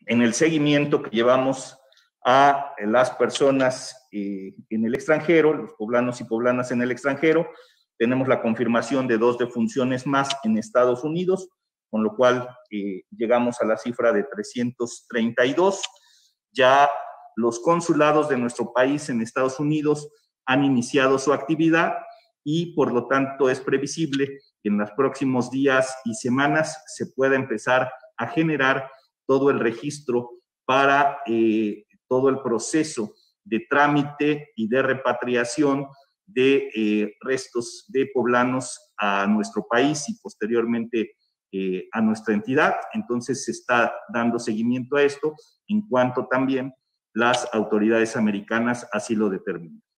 en el seguimiento que llevamos a las personas en el extranjero, los poblanos y poblanas en el extranjero. Tenemos la confirmación de 2 defunciones más en Estados Unidos, con lo cual llegamos a la cifra de 332. Ya los consulados de nuestro país en Estados Unidos han iniciado su actividad y por lo tanto es previsible que en los próximos días y semanas se pueda empezar a generar todo el registro para todo el proceso de trámite y de repatriación de restos de poblanos a nuestro país y posteriormente a nuestra entidad. Entonces se está dando seguimiento a esto en cuanto también las autoridades americanas así lo determinan.